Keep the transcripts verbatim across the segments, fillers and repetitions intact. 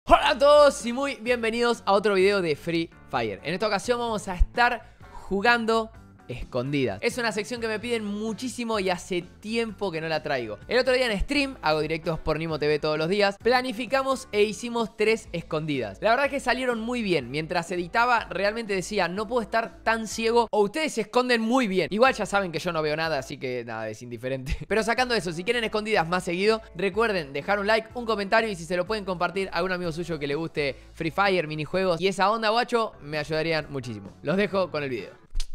Hola a todos y muy bienvenidos a otro video de Free Fire. En esta ocasión vamos a estar jugando escondidas. Es una sección que me piden muchísimo y hace tiempo que no la traigo. El otro día en stream, hago directos por Nimo T V todos los días, planificamos e hicimos tres escondidas. La verdad es que salieron muy bien. Mientras editaba realmente decía, no puedo estar tan ciego o ustedes se esconden muy bien. Igual ya saben que yo no veo nada, así que nada, es indiferente. Pero sacando eso, si quieren escondidas más seguido, recuerden dejar un like, un comentario y si se lo pueden compartir a algún amigo suyo que le guste Free Fire, minijuegos y esa onda, guacho, me ayudarían muchísimo. Los dejo con el video.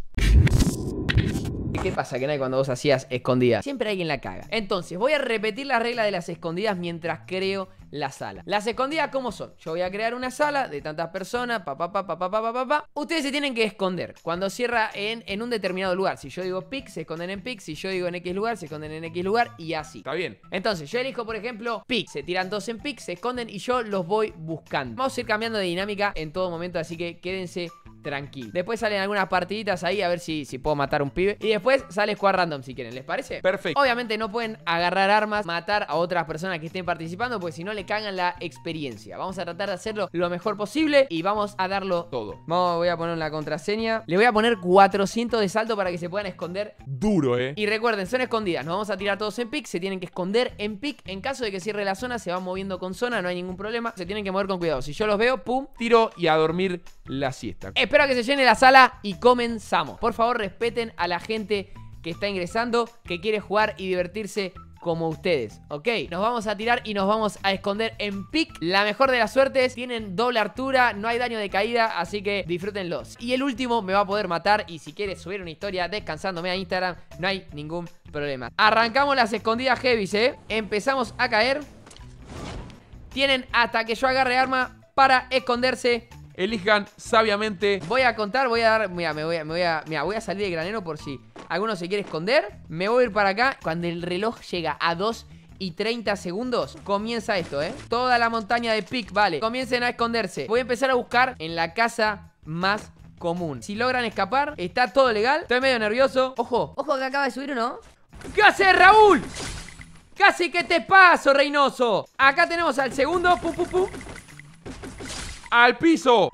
¿Qué pasa, que cuando vos hacías escondidas? Siempre alguien la caga. Entonces, voy a repetir la regla de las escondidas mientras creo la sala. Las escondidas, ¿cómo son? Yo voy a crear una sala de tantas personas, pa, pa, pa, pa, pa, pa, pa, pa, pa. Ustedes se tienen que esconder cuando cierra en, en un determinado lugar. Si yo digo pick, se esconden en pick. Si yo digo en X lugar, se esconden en X lugar y así. Está bien. Entonces, yo elijo, por ejemplo, pick. Se tiran dos en pick, se esconden y yo los voy buscando. Vamos a ir cambiando de dinámica en todo momento, así que quédense tranquilo. Después salen algunas partiditas ahí a ver si, si puedo matar a un pibe. Y después sale squad random si quieren, ¿les parece? Perfecto. Obviamente no pueden agarrar armas, matar a otras personas que estén participando, porque si no le cagan la experiencia. Vamos a tratar de hacerlo lo mejor posible y vamos a darlo todo. Vamos, voy a poner la contraseña. Le voy a poner cuatrocientos de salto para que se puedan esconder. Duro, eh. Y recuerden, son escondidas. Nos vamos a tirar todos en pick. Se tienen que esconder en pick. En caso de que cierre la zona, se van moviendo con zona, no hay ningún problema. Se tienen que mover con cuidado. Si yo los veo, pum, tiro y a dormir la siesta. Espero que se llene la sala y comenzamos. Por favor, respeten a la gente que está ingresando, que quiere jugar y divertirse como ustedes, ¿ok? Nos vamos a tirar y nos vamos a esconder en pick. La mejor de las suertes, tienen doble altura, no hay daño de caída, así que disfrútenlos. Y el último me va a poder matar y si quieres subir una historia descansándome a Instagram, no hay ningún problema. Arrancamos las escondidas heavies, ¿eh? Empezamos a caer. Tienen hasta que yo agarre arma para esconderse. Elijan sabiamente. Voy a contar, voy a dar... Mira, me voy a, me voy a, mira, voy a salir de granero por si alguno se quiere esconder. Me voy a ir para acá. Cuando el reloj llega a dos y treinta segundos, comienza esto, ¿eh? Toda la montaña de pick, vale. Comiencen a esconderse. Voy a empezar a buscar en la casa más común. Si logran escapar, está todo legal. Estoy medio nervioso. Ojo. Ojo que acaba de subir uno. ¿Qué hace, Raúl? Casi que te paso, Reynoso. Acá tenemos al segundo. Pum, pum, pum. ¡Al piso!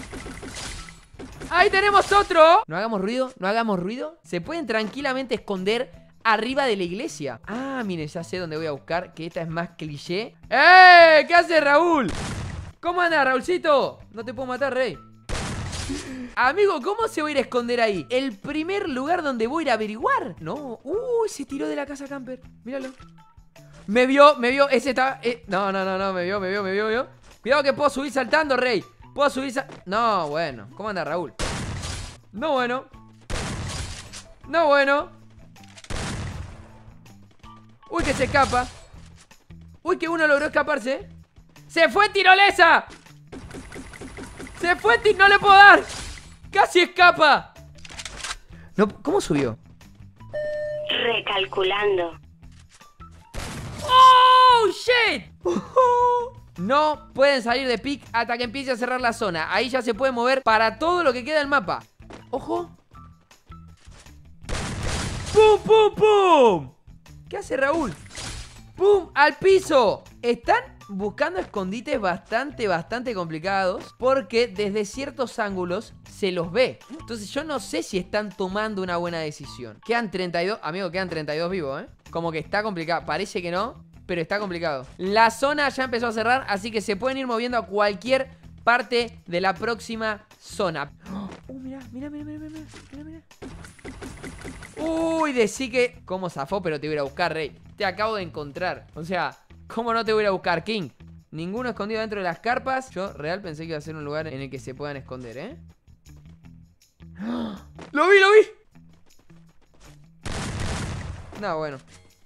¡Ahí tenemos otro! No hagamos ruido, no hagamos ruido. Se pueden tranquilamente esconder arriba de la iglesia. Ah, miren, ya sé dónde voy a buscar, que esta es más cliché. ¡Eh! ¿Qué hace, Raúl? ¿Cómo anda, Raúlcito? No te puedo matar, rey. Amigo, ¿cómo se va a ir a esconder ahí? El primer lugar donde voy a ir a averiguar. No. Uy, se tiró de la casa camper. Míralo. Me vio, me vio. Ese está... Eh. No, no, no, no. Me vio, me vio, me vio, me vio. Cuidado que puedo subir saltando, rey. Puedo subir sal... No, bueno. ¿Cómo anda, Raúl? No, bueno. No, bueno. Uy, que se escapa. Uy, que uno logró escaparse. ¡Se fue tirolesa! ¡Se fue tir... ¡No le puedo dar! ¡Casi escapa! No, ¿cómo subió? Recalculando. ¡Oh, shit! No pueden salir de pick hasta que empiece a cerrar la zona. Ahí ya se puede mover para todo lo que queda del mapa. ¡Ojo! ¡Pum, pum, pum! ¿Qué hace Raúl? ¡Pum! ¡Al piso! Están buscando escondites bastante, bastante complicados, porque desde ciertos ángulos se los ve. Entonces yo no sé si están tomando una buena decisión. Quedan treinta y dos, amigo, quedan treinta y dos vivos, ¿eh? Como que está complicado, parece que no, pero está complicado. La zona ya empezó a cerrar, así que se pueden ir moviendo a cualquier parte de la próxima zona. Uh, mira, mira, mira, mira, mira, mira, mira. Uy, decí que... ¿Cómo zafó? Pero te voy a ir a buscar, rey. Te acabo de encontrar. O sea, ¿cómo no te voy a ir a buscar, King? Ninguno escondido dentro de las carpas. Yo real pensé que iba a ser un lugar en el que se puedan esconder, ¿eh? ¡Lo vi, lo vi! No, bueno.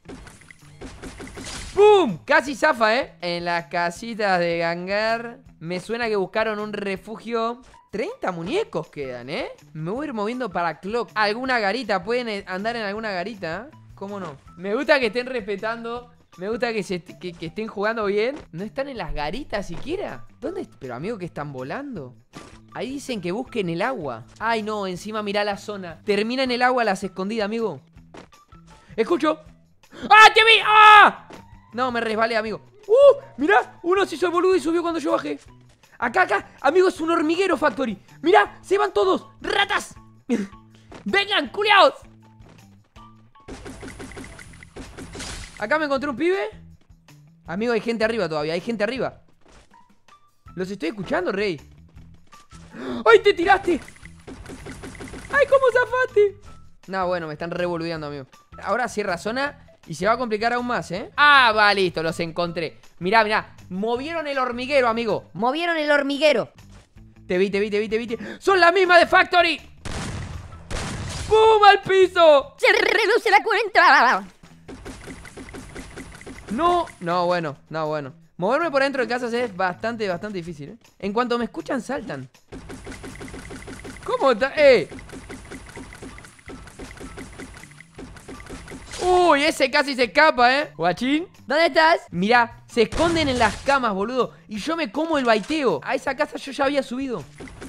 ¡Pum! Casi zafa, ¿eh? En las casitas de Gangar. Me suena que buscaron un refugio. treinta muñecos quedan, ¿eh? Me voy a ir moviendo para Clock. ¿Alguna garita? ¿Pueden andar en alguna garita? ¿Cómo no? Me gusta que estén respetando. Me gusta que, se, que, que estén jugando bien. ¿No están en las garitas siquiera? ¿Dónde? Pero amigo, que están volando. Ahí dicen que busquen el agua. Ay, no, encima mirá la zona. Termina en el agua las escondidas, amigo. Escucho. ¡Ah, te vi! ¡Ah! No, me resbalé, amigo. ¡Uh! Mirá, uno se hizo el boludo y subió cuando yo bajé. Acá, acá, amigo, es un hormiguero factory. Mirá, se van todos. ¡Ratas! ¡Vengan, culiaos! Acá me encontré un pibe. Amigo, hay gente arriba todavía, hay gente arriba. Los estoy escuchando, rey. ¡Ay, te tiraste! ¡Ay, cómo zafaste! No, bueno, me están revoludeando, amigo. Ahora cierra zona y se va a complicar aún más, ¿eh? Ah, va, listo, los encontré. Mirá, mirá, movieron el hormiguero, amigo. Movieron el hormiguero. Te vi, te vi, te vi, te vi, te vi. ¡Son la misma de Factory! ¡Pum! ¡Al piso! Se reduce la cuenta. No, no, bueno, no, bueno. Moverme por dentro de casas es bastante, bastante difícil, ¿eh? En cuanto me escuchan, saltan. ¿Cómo está? ¡Eh! Uy, ese casi se escapa, ¿eh? Guachín, ¿Dónde estás? mirá, se esconden en las camas, boludo. Y yo me como el baiteo. A esa casa yo ya había subido.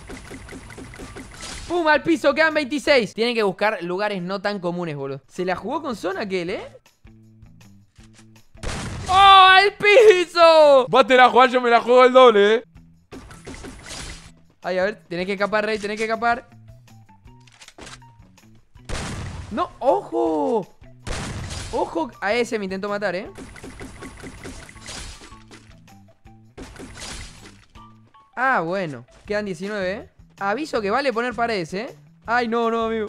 ¡Pum! Al piso, quedan veintiséis. Tienen que buscar lugares no tan comunes, boludo. Se la jugó con zona aquel, ¿eh? ¡Oh, al piso! Vos te la jugás, yo me la juego el doble, eh. Ay, a ver, tenés que escapar, Rey, tenés que escapar. ¡No! ¡Ojo! ¡Ojo! A ese me intentó matar, ¿eh? Ah, bueno. Quedan diecinueve, ¿eh? Aviso que vale poner paredes, ¿eh? Ay, no, no, amigo.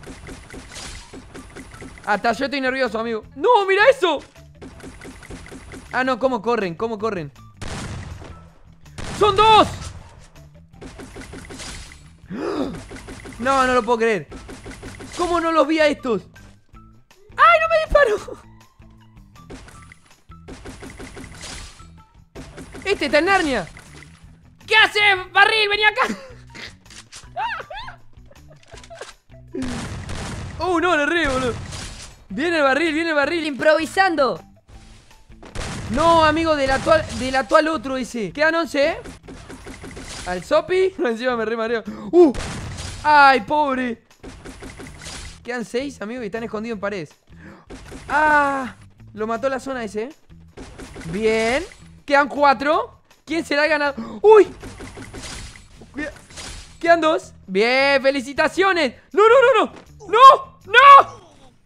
Hasta yo estoy nervioso, amigo. ¡No, mira eso! Ah, no, ¿cómo corren? ¿Cómo corren? ¡Son dos! No, no lo puedo creer. ¿Cómo no los vi a estos? ¡Ay, no me disparó! Este está en Narnia. ¿Qué haces, barril? Vení acá. Oh, no, le re, boludo. Viene el barril, viene el barril. Improvisando. No, amigo, del actual, del actual otro ese. Quedan once, ¿eh? Al Sopi. No, encima me re mareo. ¡Uh! ¡Ay, pobre! Quedan seis, amigos, y están escondidos en paredes. ¡Ah! Lo mató la zona ese, ¿eh? Bien. Quedan cuatro. ¿Quién será el ganador? ¡Uy! Quedan dos. Bien, felicitaciones. ¡No, no, no, no! ¡No! ¡No!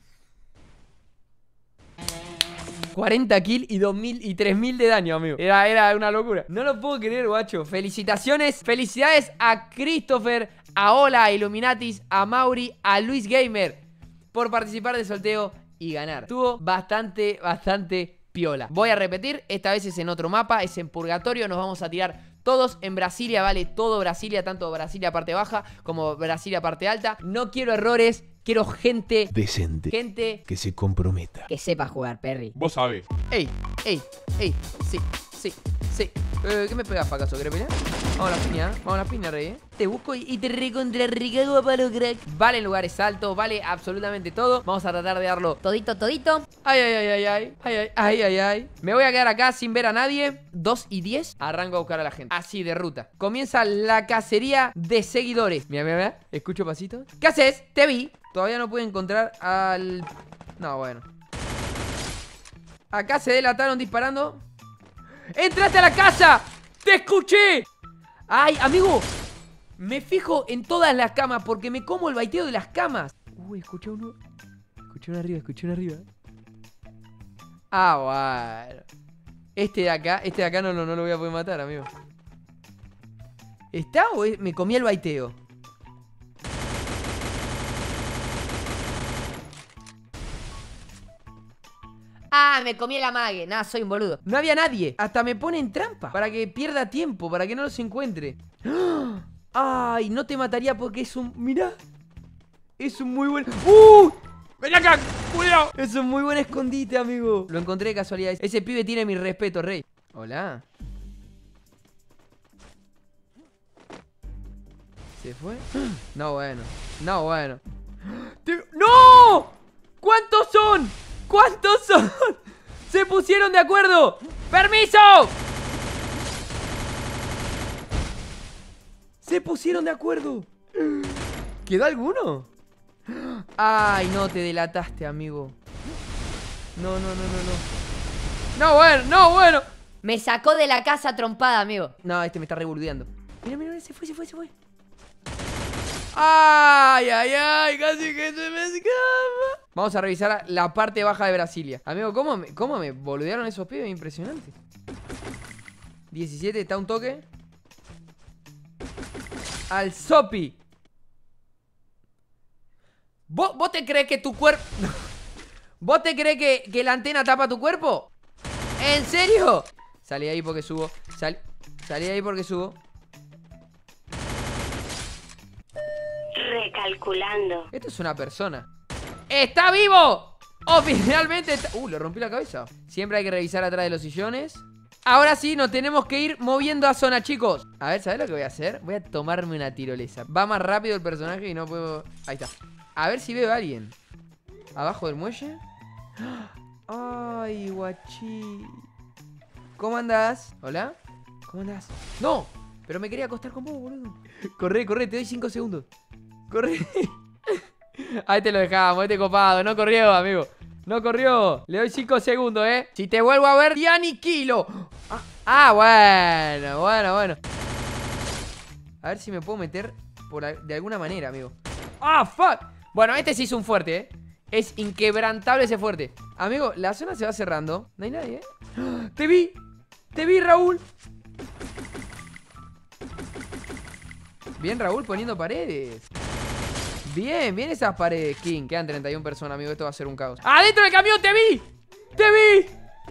cuarenta kills y dos mil y tres mil de daño, amigo. Era, era una locura. No lo puedo creer, guacho. Felicitaciones. Felicidades a Christopher, a Ola, a Illuminatis, a Mauri, a Luis Gamer por participar del sorteo y ganar. Estuvo bastante, bastante piola. Voy a repetir, esta vez es en otro mapa, es en Purgatorio. Nos vamos a tirar todos en Brasilia, vale, todo Brasilia, tanto Brasilia parte baja como Brasilia parte alta. No quiero errores, quiero gente Decente. Gente Que se comprometa. Que sepa jugar, Perry. Vos sabés. ¡Ey! ¡Ey! ¡Ey! Sí, sí, sí. Eh, ¿Qué me pegas, fracaso? ¿Querés pelear? Vamos a la piña, vamos a la piña, rey, ¿eh? Te busco y, y te recontra recago a palo, crack. Vale lugares altos, vale absolutamente todo. Vamos a tratar de darlo. Todito, todito. Ay, ay, ay, ay, ay, ay, ay, ay, ay, ay. Me voy a quedar acá sin ver a nadie. dos y diez. Arranco a buscar a la gente. Así, de ruta. Comienza la cacería de seguidores. Mira, mira, mira. Escucho pasitos. ¿Qué haces? Te vi. Todavía no pude encontrar al... No, bueno. Acá se delataron disparando. ¡Entraste a la casa! ¡Te escuché! ¡Ay, amigo! Me fijo en todas las camas porque me como el baiteo de las camas. Uy, escuché uno. Escuché uno arriba, escuché uno arriba. Ah, bueno. Este de acá, este de acá no, no, no lo voy a poder matar, amigo. ¿Está o es? Me comí el baiteo? Ah, me comí el amague. Nada, soy un boludo. No había nadie. Hasta me pone en trampa para que pierda tiempo, para que no los encuentre. Ay, no te mataría porque es un... Mirá. Es un muy buen... ¡Uh! ¡Ven acá! ¡Cuidado! Es un muy buen escondite, amigo. Lo encontré de casualidad. Ese pibe tiene mi respeto, rey. Hola. ¿Se fue? No, bueno. No, bueno. Te- ¡No! ¿Cuántos son? ¿Cuántos son? ¡Se pusieron de acuerdo! ¡Permiso! ¡Se pusieron de acuerdo! ¿Quedó alguno? Ay, no, te delataste, amigo. No, no, no, no, no. No, bueno, no, bueno. Me sacó de la casa trompada, amigo. No, este me está revolviendo. Mira, mira, se fue, se fue, se fue. Ay, ay, ay, casi que se me escapa. Vamos a revisar la parte baja de Brasilia. Amigo, ¿cómo me, cómo me boludearon esos pibes? Impresionante. diecisiete, está un toque. Al Sopi. ¿Vos, ¿Vos te crees que tu cuerpo... ¿Vos te crees que, que la antena tapa tu cuerpo? ¿En serio? Salí ahí porque subo. Sal, salí ahí porque subo. Recalculando. Esto es una persona. ¡Está vivo! ¡Oh, finalmente está... Uh, le rompí la cabeza. Siempre hay que revisar atrás de los sillones. Ahora sí, nos tenemos que ir moviendo a zona, chicos. A ver, ¿sabes lo que voy a hacer? Voy a tomarme una tirolesa. Va más rápido el personaje y no puedo... Ahí está. A ver si veo a alguien. ¿Abajo del muelle? Ay, guachi. ¿Cómo andás? ¿Hola? ¿Cómo andás? ¡No! Pero me quería acostar con vos, boludo. Corre, corre, te doy cinco segundos. Corre. Ahí te lo dejamos, este copado. No corrió, amigo. No corrió. Le doy cinco segundos, ¿eh? Si te vuelvo a ver, te aniquilo. Ah, ah, bueno, bueno, bueno. A ver si me puedo meter por, de alguna manera, amigo. ¡Ah, fuck! Bueno, este sí es un fuerte, ¿eh? Es inquebrantable ese fuerte. Amigo, la zona se va cerrando. No hay nadie, ¿eh? ¡Te vi! ¡Te vi, Raúl! Bien, Raúl, poniendo paredes. Bien, bien esas paredes, King. Quedan treinta y una personas, amigo. Esto va a ser un caos. ¡Adentro del camión! ¡Te vi! ¡Te vi!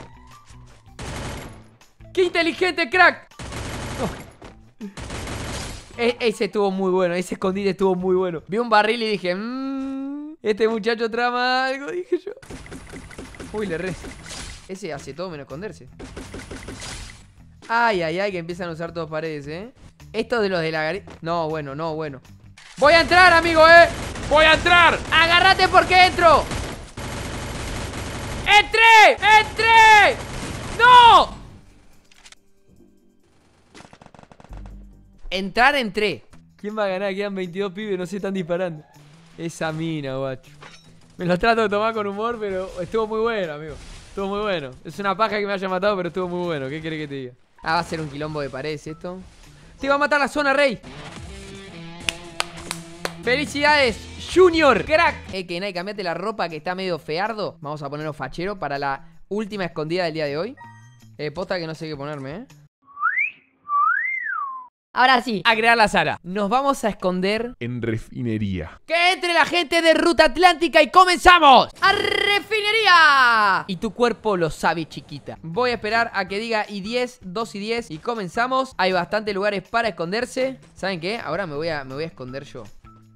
¡Qué inteligente, crack! Oh. E ese estuvo muy bueno. Ese escondite estuvo muy bueno. Vi un barril y dije... Mmm, este muchacho trama algo, dije yo. Uy, le re... Ese hace todo menos esconderse. Ay, ay, ay, que empiezan a usar todas paredes, ¿eh? Esto de los de la garita... No, bueno, no, bueno. ¡Voy a entrar, amigo, eh! ¡Voy a entrar! ¡Agárrate porque entro! ¡Entré! ¡Entré! ¡No! Entrar, entré. ¿Quién va a ganar? Quedan veintidós pibes, no se están disparando. Esa mina, guacho. Me lo trato de tomar con humor, pero estuvo muy bueno, amigo. Estuvo muy bueno. Es una paja que me haya matado, pero estuvo muy bueno. ¿Qué querés que te diga? Ah, va a ser un quilombo de paredes esto. Te va a matar la zona, Rey. ¡Felicidades, Junior! ¡Crack! Eh, que Nay, cambiate la ropa que está medio feardo. Vamos a ponerlo fachero para la última escondida del día de hoy. Eh, posta que no sé qué ponerme, ¿eh? Ahora sí. A crear la Sara. Nos vamos a esconder en refinería. ¡Que entre la gente de Ruta Atlántica y comenzamos! ¡A refinería! Y tu cuerpo lo sabe, chiquita. Voy a esperar a que diga y diez, dos y diez y comenzamos. Hay bastantes lugares para esconderse. ¿Saben qué? Ahora me voy a, me voy a esconder yo.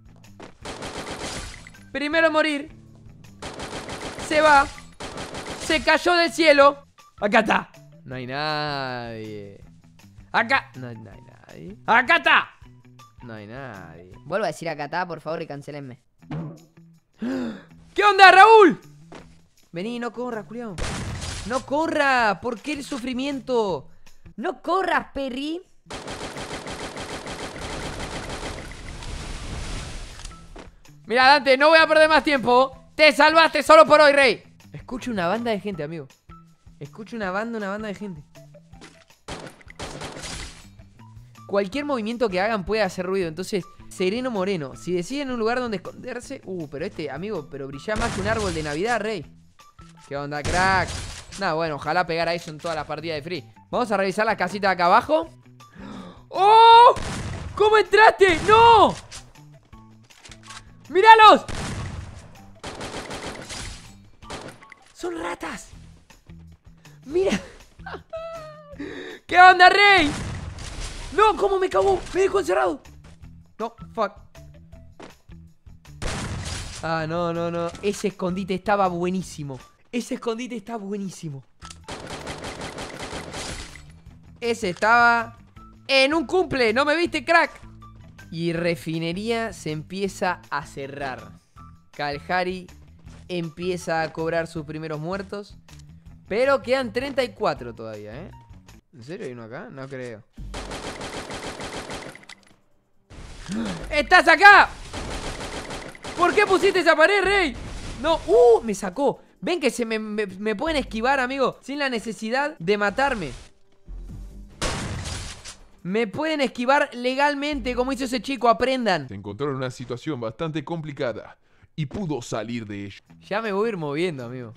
Primero morir. Se va. Se cayó del cielo. Acá está. No hay nadie. Acá. No, no hay nadie. Acá está. No hay nadie. Vuelvo a decir acá está, por favor, y cancelenme. ¿Qué onda, Raúl? Vení, no corras, culiao. No corra. ¿Por qué el sufrimiento? No corras, Perry. Mira, Dante, no voy a perder más tiempo. Te salvaste solo por hoy, Rey. Escucho una banda de gente, amigo. Escucho una banda, una banda de gente. Cualquier movimiento que hagan puede hacer ruido. Entonces, sereno moreno. Si deciden un lugar donde esconderse... Uh, pero este, amigo, pero brilla más que un árbol de Navidad, Rey. ¿Qué onda, crack? Nada, bueno, ojalá pegara eso en todas las partidas de Free. Vamos a revisar las casitas de acá abajo. ¡Oh! ¿Cómo entraste? ¡No! ¡Míralos! ¡Son ratas! ¡Mira! ¿Qué onda, Rey? ¡No! ¿Cómo me cagó? Me dejó encerrado. No, fuck. Ah, no, no, no. Ese escondite estaba buenísimo. Ese escondite está buenísimo. Ese estaba en un cumple. ¿No me viste, crack? Y refinería se empieza a cerrar. Kalahari empieza a cobrar sus primeros muertos. Pero quedan treinta y cuatro todavía, ¿eh? ¿En serio hay uno acá? No creo. ¡Estás acá! ¿Por qué pusiste esa pared, Rey? No, ¡uh! Me sacó. Ven que se me, me, me pueden esquivar, amigo, sin la necesidad de matarme. Me pueden esquivar legalmente, como hizo ese chico, aprendan. Se encontró en una situación bastante complicada y pudo salir de ella. Ya me voy a ir moviendo, amigo.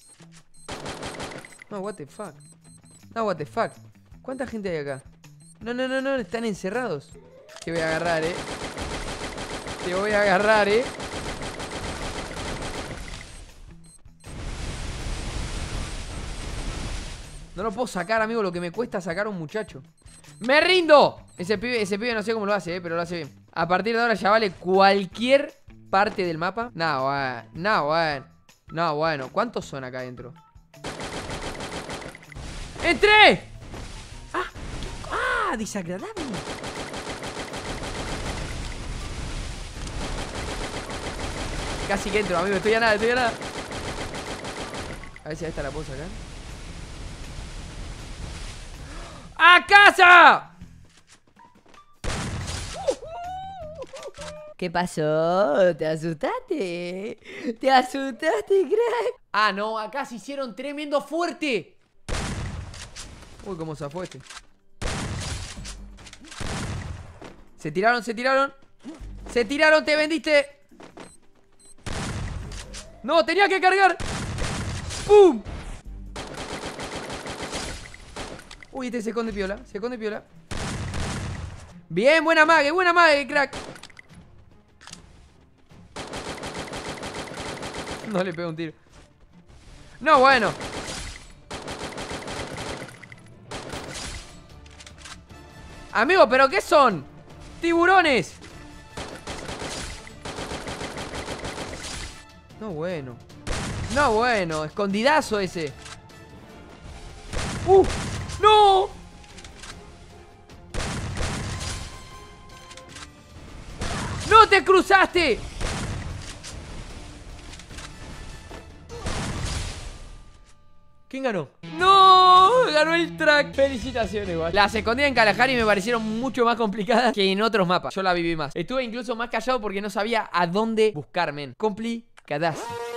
No, what the fuck. No, what the fuck. ¿Cuánta gente hay acá? No, no, no, no, están encerrados. Te voy a agarrar, eh. Te voy a agarrar, eh. No lo puedo sacar, amigo, lo que me cuesta sacar a un muchacho. ¡Me rindo! Ese pibe, ese pibe no sé cómo lo hace, eh, pero lo hace bien. A partir de ahora ya vale cualquier parte del mapa. No, bueno, no, bueno. No, bueno, ¿cuántos son acá adentro? ¡Entré! ¡Ah! ¡Ah! Desagradable. Casi que entro, amigo, estoy a nada, estoy a nada. A ver si a esta la puedo sacar. ¡A casa! ¿Qué pasó? ¿Te asustaste? ¿Te asustaste, crack? Ah, no, acá se hicieron tremendo fuerte. Uy, cómo se fue este. Se tiraron, se tiraron. Se tiraron, te vendiste. No, tenía que cargar. ¡Pum! Uy, este se esconde piola, se esconde piola. Bien, buena mague, buena mague, crack. No le pego un tiro. No, bueno. Amigo, ¿pero qué son? ¡Tiburones! No, bueno. No, bueno. Escondidazo ese. ¡Uh! ¡No! ¡No te cruzaste! ¿Quién ganó? ¡No! Ganó el track. Felicitaciones, guay. Las escondidas en Kalahari me parecieron mucho más complicadas que en otros mapas. Yo la viví más. Estuve incluso más callado porque no sabía a dónde buscarme. Complicadas.